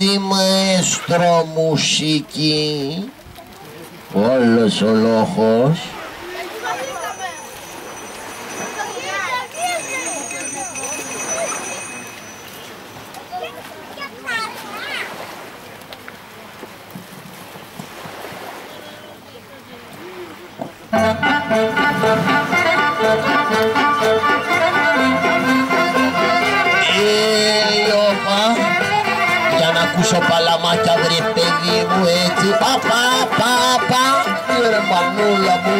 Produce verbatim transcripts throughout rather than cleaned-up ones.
τη μαέστρο μουσική, όλος ο λόγος. Για να ακούσω παλαμάκια βρε παιδί μου έτσι. Πα πα πα πα. Ρε μανούλα μου.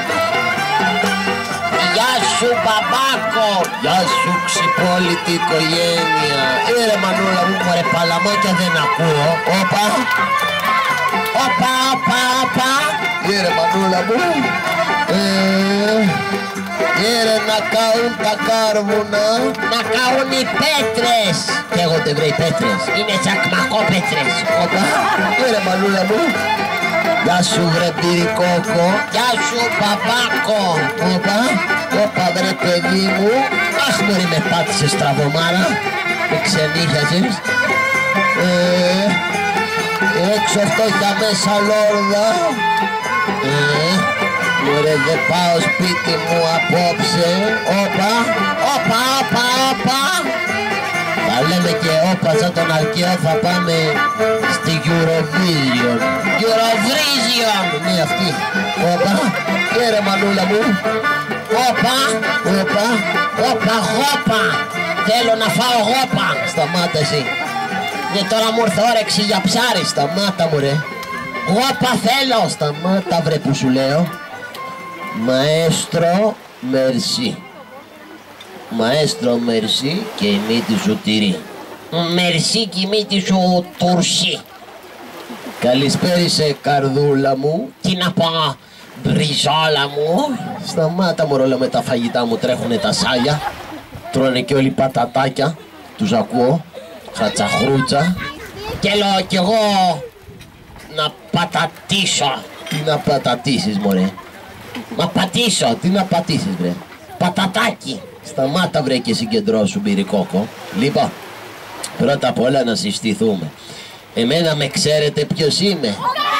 Γεια σου μπαμπάκο. Γεια σου ξυπόλυτη οικογένεια. Ρε μανούλα μου, μωρέ παλαμάκια δεν ακούω. Όπα. Όπα όπα όπα. Ρε μανούλα μου. Ε, Γέρε να καούν τα κάρβουνα, να καούν οι πέτρες. Καίγονται βρε οι πέτρες, είναι τσακμακόπέτρες. Όπα, γέρε μανούλα μου. Γεια σου βρε πυρικόκο, γεια σου μπαμπάκο. Όπα, όπα βρε παιδί μου. Αχ μωρή με πάτησες τραβομάρα, με ξενύχιαζες. Ε, έξω αυτό για μέσα λόρδα. Ε, Μωρέ δεν πάω σπίτι μου απόψε. Όπα, όπα, όπα, όπα. Θα λέμε και όπα σαν τον Αρκαίο, θα πάμε στη Eurovision. Eurovision, ναι αυτή. Όπα, κέρε μανούλα μου. Όπα, όπα, όπα, γόπα. Θέλω να φάω γόπα. Σταμάτα εσύ. Και τώρα μου ήρθε όρεξη για ψάρι. Σταμάτα μου ρε. Γόπα θέλω. Σταμάτα βρε που σου λέω. Μαέστρο μερσί. Μαέστρο μερσί και η μύτη σου τυρί. Μερσί και η μύτη σου τουρσί. Καλησπέρισε καρδούλα μου. Τι να πω μπριζόλα μου. Σταμάτα μωρόλα με τα φαγητά μου τρέχουνε τα σάλια. Τρώνε και όλοι πατατάκια. Τους ακούω. Χατσαχρούτσα. Και λέω κι εγώ να πατατήσω. Τι να πατατήσεις μωρέ. Μα πατήσω, τι να πατήσεις βρε. Πατατάκι. Σταμάτα βρε και συγκεντρώσου μπυρικόκο. Λοιπόν, πρώτα απ' όλα να συστηθούμε. Εμένα με ξέρετε ποιος είμαι.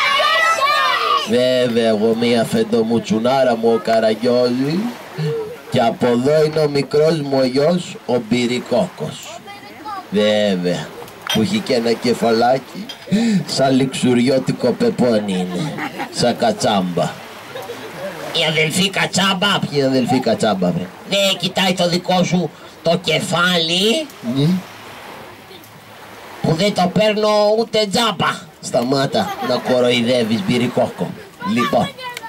Βέβαια εγώ μία φεντομουτσουνάρα μου ο Καραγιώζης. Και από εδώ είναι ο μικρός μου ο γιος ο Μπυρικόκος. Βέβαια, που έχει και ένα κεφαλάκι σαν λιξουριώτικο πεπόνι είναι. Σαν κατσάμπα. Η αδελφή κατσάμπα. Ποια αδελφή κατσάμπα βρε. Δεν κοιτάει το δικό σου το κεφάλι. Ναι. Που δεν το παίρνω ούτε τζάμπα. Σταμάτα να κοροϊδεύεις Μπυρικόκο. Λοιπόν,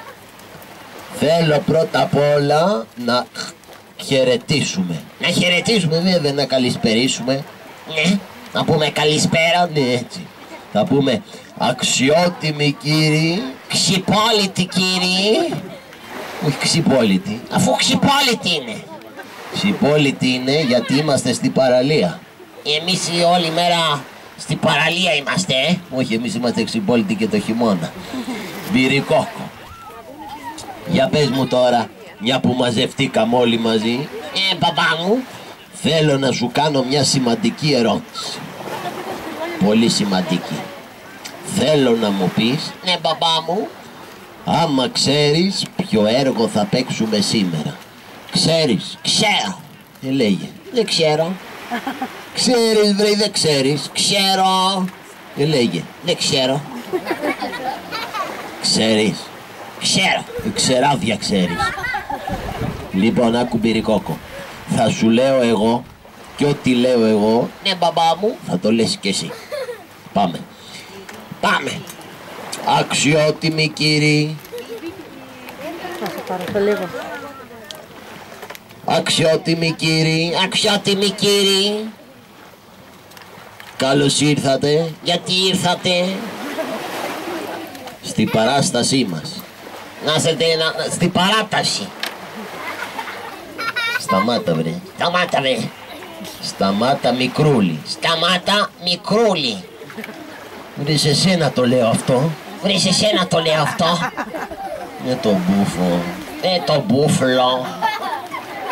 θέλω πρώτα απ' όλα να χαιρετήσουμε. Να χαιρετήσουμε βέβαια, να καλησπερίσουμε. Ναι. Να πούμε καλησπέρα. Ναι έτσι. Θα πούμε αξιότιμοι κύριοι. Ξυπόλυτοι κύριοι. Όχι ξυπόλυτη, αφού ξυπόλυτη είναι. Ξυπόλυτη είναι γιατί είμαστε στην παραλία. Εμείς όλη μέρα στην παραλία είμαστε, ε? Όχι, εμείς είμαστε ξυπόλυτοι και το χειμώνα. Μπυρικόκο. Για πες μου τώρα, μια που μαζευτήκαμε όλοι μαζί. Ε, παπά μου. Θέλω να σου κάνω μια σημαντική ερώτηση. Πολύ σημαντική. Θέλω να μου πεις. Ναι, παπά μου. Άμα ξέρεις ποιο έργο θα παίξουμε σήμερα. Ξέρεις. Ξέρω. Ε, λέγε. Δεν ξέρω. Ξέρεις βρε, δεν ξέρεις. Ξέρω. Ε, λέγε. Δεν ξέρω. Ξέρεις. Ξέρω. Ε, ξεράδια ξέρεις. Λοιπόν, άκου Μπυρικόκο. Θα σου λέω εγώ και ό,τι λέω εγώ. Ναι, μπαμπά μου. Θα το λες και εσύ. Πάμε. Πάμε. Αξιότιμοι κύριοι. Αξιότιμοι κύριοι. Αξιότιμοι κύριοι. Καλώς ήρθατε. Γιατί ήρθατε? Στη παράστασή μας. Να είστε να... στη παράταση. Σταμάτα βρε. Σταμάτα βρε. Σταμάτα μικρούλι. Σταμάτα μικρούλι. Βρε σε σένα το λέω αυτό. Βρε σε σένα το λέω αυτό. Με το μπούφο. Με το μπούφλο.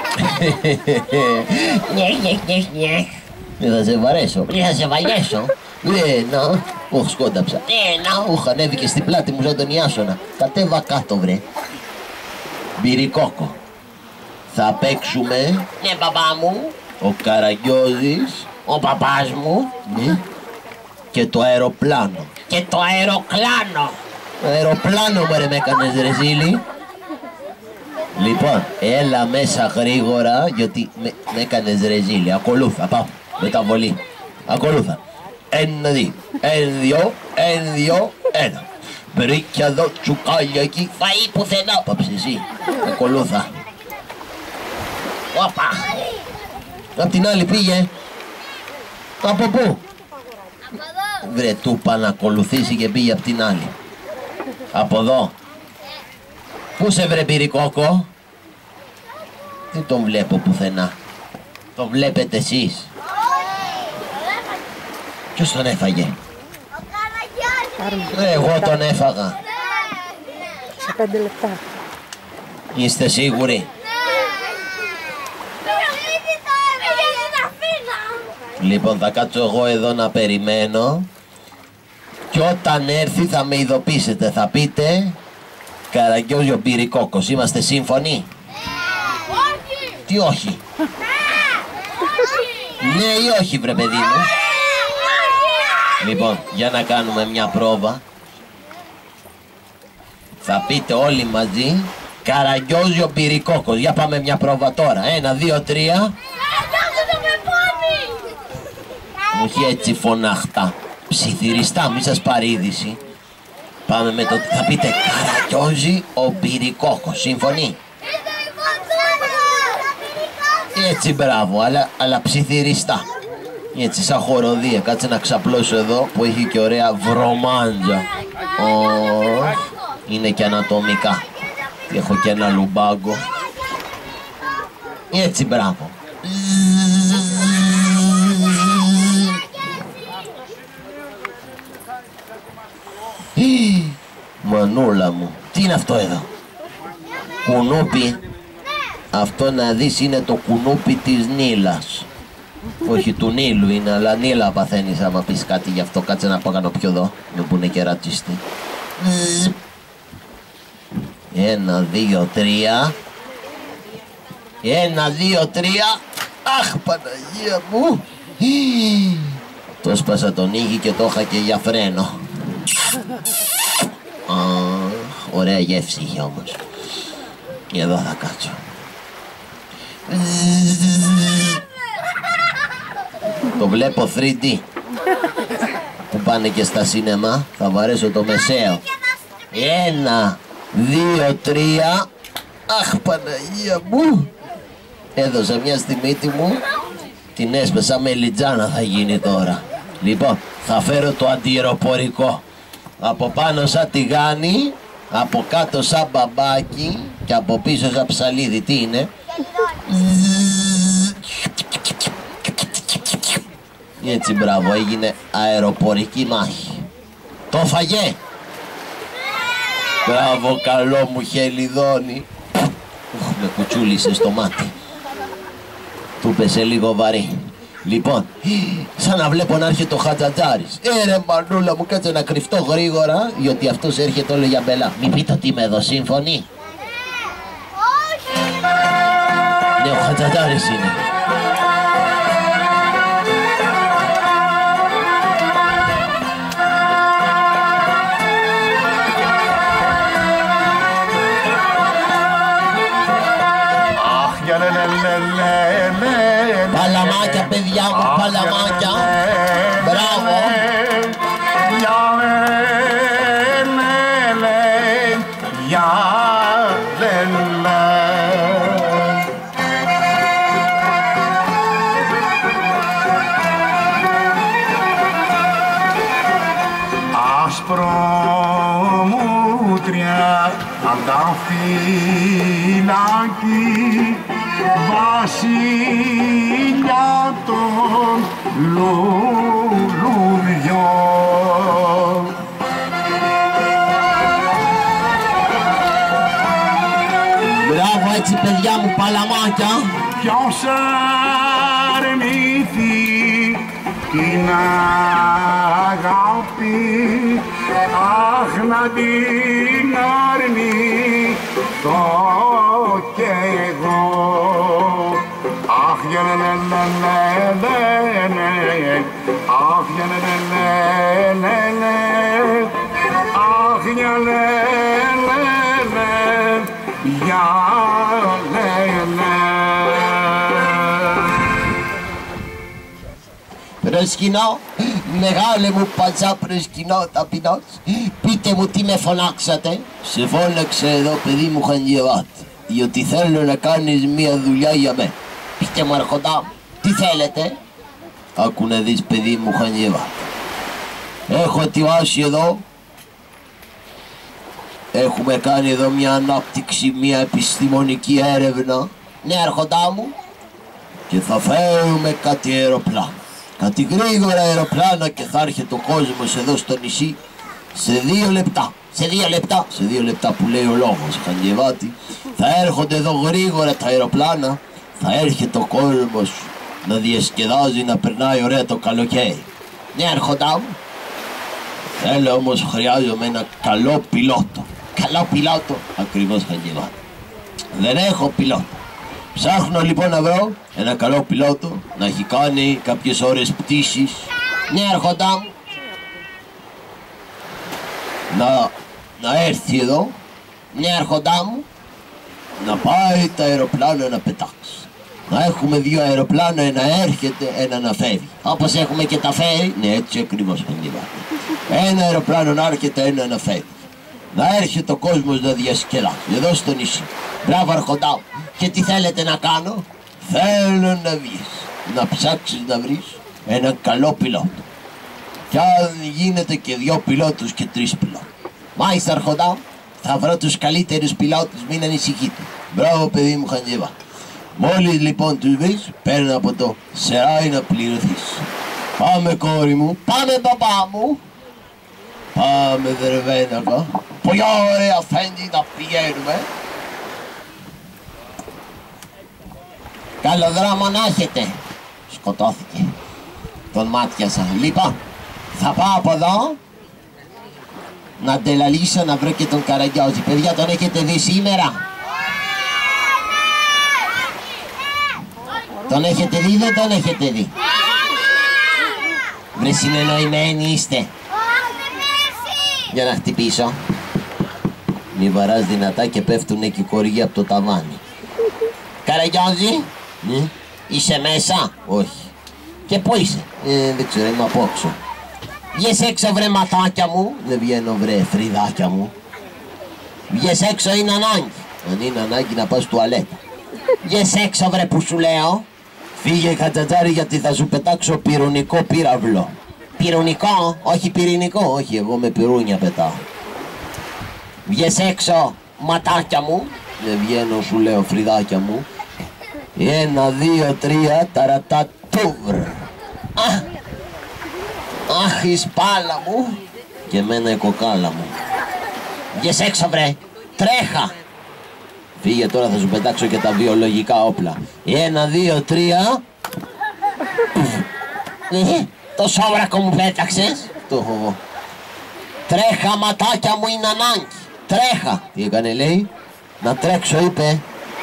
Νιέχ, νιέχ, νιέχ, νιέχ. Δεν θα σε βαρέσω. Δεν θα σε βαρέσω. Ένα, όχι σκόνταψα. Ένα, όχι, ανέβηκε στην πλάτη μου σαν τον Ιάσονα. Κατέβα κάτω, βρε. Μπυρικόκο. Θα παίξουμε. Ναι, μπαμπά μου. Ο Καραγκιόζης. Ο παπάς μου. Ναι. Και το αεροπλάνο. Και το αεροκλάνο. Το αεροπλάνο μου ρε με έκανες ρε ζήλι. Λοιπόν, έλα μέσα γρήγορα γιατί με, με έκανες ρε ζήλι. Ακολούθα, πάμε. Μεταβολή. Ακολούθα. Ένα, δύο. Ένα, δύο. Ένα, δύο. Ένα. Μπρίκια εδώ, τσουκάλια εκεί. Φαΐ πουθενά. Πάψε εσύ. Ακολούθα. Όπα. Απ' την άλλη πήγε. Από πού? Βρε του είπα να ακολουθήσει και πήγε απ' την άλλη. Από εδώ. Πού σε βρε Μπυρικόκο? Δεν τον βλέπω πουθενά. Τον βλέπετε εσείς? Ποιος τον έφαγε? Ο Καραγκιόζης. Εγώ τον έφαγα. Σε πέντε λεπτά. Είστε σίγουροι? Λοιπόν, θα κάτσω εγώ εδώ να περιμένω και όταν έρθει θα με ειδοποιήσετε. Θα πείτε Καραγκιόζη ο Μπυρικόκος. Είμαστε σύμφωνοι? Όχι. Τι όχι? Ναι ή όχι βρε παιδί μου? Λοιπόν, για να κάνουμε μια πρόβα. Θα πείτε όλοι μαζί Καραγκιόζη ο Μπυρικόκος. Για πάμε μια πρόβα τώρα. Ένα, δύο, τρία. Όχι έτσι φωναχτά. Ψιθυριστά, μη σας πάρει είδηση. Πάμε με το... Θα πείτε Καραγκιόζη ο Μπυρικόκος. Σύμφωνοι? Έτσι μπράβο, αλλά, αλλά ψιθυριστά. Έτσι σαν χοροδία. Κάτσε να ξαπλώσω εδώ που έχει και ωραία βρωμάντζα. Oh, είναι και ανατομικά. Έχω και ένα λουμπάγκο. Έτσι μπράβο. Μανούλα μου, τι είναι αυτό εδώ? Κουνούπι. Αυτό να δεις είναι το κουνούπι της Νίλας. Όχι του Νείλου είναι, αλλά Νίλα παθαίνεις άμα πεις κάτι γι' αυτό. Κάτσε να πάω κάνω πιο εδώ, με που είναι και ρατσιστή. Ένα, δύο, τρία. Ένα, δύο, τρία. Αχ, Παναγία μου. Το σπάσα τον ήγη και το είχα και για φρένο. Αχ, ωραία γεύση είχε όμως. Και εδώ θα κάτσω. Το βλέπω θρι ντι. Που πάνε και στα σίνεμα. Θα βαρέσω το μεσαίο. Ένα, δύο, τρία. Αχ, Παναγία μου. Έδωσα μια στη μύτη μου. Την έσπεσα με λιτζάνα θα γίνει τώρα. Λοιπόν, θα φέρω το αντιεροπορικό. Από πάνω σαν τηγάνι, από κάτω σαν μπαμπάκι και από πίσω σαν ψαλίδι. Τι είναι? Έτσι μπράβο, έγινε αεροπορική μάχη. Το φαγέ. Μπράβο, καλό μου χελιδόνι. Με κουτσούλησε στο μάτι. Του πέσε λίγο βαρύ. Λοιπόν, σαν να βλέπω να έρχεται ο Χατζατζάρης. Ε ρε μανούλα μου, κάτσε να κρυφτώ γρήγορα, γιατί αυτός έρχεται όλο για μπελά. Μη πείτε ότι είμαι εδώ, σύμφωνοι? Όχι. Ναι, ο Χατζατζάρης είναι. Παλαμάκια, παιδιά μου, παλαμάκια. Μπράβο. Ασπρόμουτρια απ' τα φυλακή βασιλιά των λουλουδιών. Μπράβο έτσι παιδιά μου, παλαμάκια. Ποιος αρνηθεί την αγάπη, αχ να την αρνηθώ κι εγώ. Αχ για λε λε λε λε λε, αχ για λε λε λε λε, αχ για λε λε λε, για λε λε. Προσκυνώ, μεγάλε μου πατσά προσκυνώ ταπεινός. Πείτε μου τι με φωνάξατε. Σε φώναξε εδώ παιδί μου Χανγεβάτη, διότι θέλω να κάνεις μία δουλειά για μέ. Πείτε μου αρχοντά μου, τι θέλετε. Άκου να δεις παιδί μου Χανγεβάτη. Έχω ετοιμάσει εδώ, έχουμε κάνει εδώ μια ανάπτυξη, μια επιστημονική έρευνα. Ναι αρχοντά μου. Και θα φέρουμε κάτι αεροπλάνο. Κάτι γρήγορα αεροπλάνα και θα έρχεται ο κόσμος εδώ στο νησί σε δύο λεπτά. Σε δύο λεπτά. Σε δύο λεπτά που λέει ο λόγος Χανγεβάτη. Θα έρχονται εδώ γρήγορα τα αεροπλάνα. Θα έρχεται ο κόσμος να διασκεδάζει, να περνάει ωραία το καλοκαίρι. Ναι αρχοντά μου. Θέλω όμως χρειάζομαι ένα καλό πιλότο. Καλό πιλότο. Ακριβώς Χανγεβάτη. Δεν έχω πιλότο. Ψάχνω λοιπόν να βρω ένα καλό πιλότο να έχει κάνει κάποιες ώρες πτήσης. Ναι αρχοντά μου. Να, να έρθει εδώ. Ναι αρχοντά μου. Να πάει τα αεροπλάνα να πετάξει. Να έχουμε δύο αεροπλάνα, ένα έρχεται, ένα να φεύγει. Όπως έχουμε και τα φέρει. Ναι έτσι ακριβώς Χανγεβάτη. Ένα αεροπλάνο να έρχεται, ένα να φεύγει. Να έρχεται ο κόσμος να διασκεδάσει εδώ στο νησί. Μπράβο αρχοντά μου. Και τι θέλετε να κάνω. Θέλω να βγεις, να ψάξεις να βρεις έναν καλό πιλότο. Κι αν γίνεται και δυο πιλότους και τρεις πιλότους. Μάλιστα αρχοντά, θα βρω τους καλύτερους πιλότους, μην ανησυχείτε. Μπράβο παιδί μου Χανγεβάτη. Μόλις λοιπόν τους βρεις, παίρνω από το σεράι να πληρωθείς. Πάμε κόρη μου, πάμε μπαμπά μου. Πάμε δερβένακα. Πολύ ωραία φαίνεται να πηγαίνουμε. Καλό δρόμο να έχετε. Σκοτώθηκε. Τον μάτιασα. Λοιπόν, θα πάω από εδώ να αντελαλήσω να βρω και τον Καραγκιόζη. Παιδιά, τον έχετε δει σήμερα? Τον έχετε δει ή δεν τον έχετε δει? Βρε συνεννοημένοι είστε. Για να χτυπήσω. Μη βαράς δυνατά και πέφτουν εκεί κοργοί από το ταβάνι. Καραγκιόζη, ναι. Είσαι μέσα? Όχι. Και πού είσαι? Ε, δεν ξέρω, είμαι από όξω. Βγες έξω βρε ματάκια μου. Δεν βγαίνω βρε φρυδάκια μου. Βγες έξω, είναι ανάγκη. Αν είναι ανάγκη να πας τουαλέτα. Βγες έξω βρε που σου λέω. Φύγε κατσατζάρι γιατί θα σου πετάξω πυρουνικό πύραυλο. Πυρουνικό, όχι πυρηνικό. Όχι, εγώ με πυρούνια πετάω. Βγες έξω ματάκια μου. Δεν βγαίνω σου λέω φρυδάκια μου. Ένα, δύο, τρία, ταρατατούβρ. Αχ, αχ η σπάλα μου. Και εμένα η κοκάλα μου. Βγες έξω βρε, τρέχα. Φύγε τώρα, θα σου πετάξω και τα βιολογικά όπλα. Ένα, δύο, τρία. Ε, το σόβρακο μου πέταξες. Το έχω εγώ. Τρέχα ματάκια μου, είναι ανάγκη. Τρέχα. Τι έκανε λέει? Να τρέξω είπε.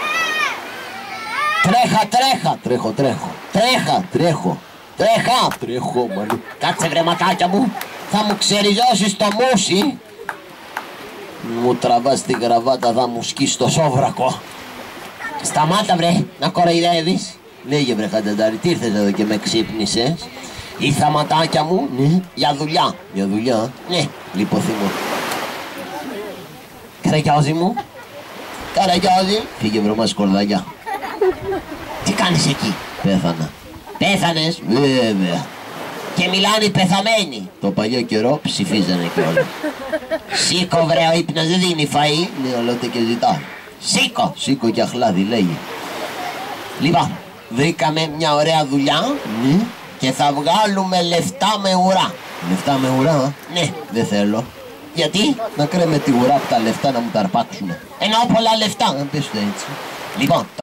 Τρέχα, τρέχα. Τρέχω, τρέχω. Τρέχα, τρέχω. Τρέχα. Τρέχω, μάλλον. Κάτσε βρε ματάκια μου. Θα μου ξεριζώσεις το μουσι. Μου τραβάς την γραβάτα, θα μου σκίσει το σόβρακο. Σταμάτα βρε, να κοροϊδεύεις. Λέγε βρε Χατζαντάρη, τι ήρθες εδώ και με ξύπνησες? Ήρθα ματάκια μου, ναι, για δουλειά. Για δουλειά, ναι, λιποθύμω. Καραγκιόζη μου. Καραγκιόζη. Φύγε βρωμά σκορδαλιά. Τι κάνεις εκεί? Πέθανα. Πέθανες? Βέβαια. Και μιλάνε οι πεθαμένοι. Το παλιό καιρό ψηφίζανε και όλα. Σήκω βρε, ο ύπνος δεν δίνει φαΐ. Ναι, ολότε και ζητά. Σήκω. Σήκω και αχλάδι λέγει. Λοιπόν, βρήκαμε μια ωραία δουλειά. Ναι. Και θα βγάλουμε λεφτά με ουρά. Λεφτά με ουρά? Ναι. Δεν θέλω. Γιατί? Να κρέμε τη ουρά από τα λεφτά να μου τα αρπάξουνε. Εννοώ πολλά λεφτά. Να πες το έτσι. Λοιπόν.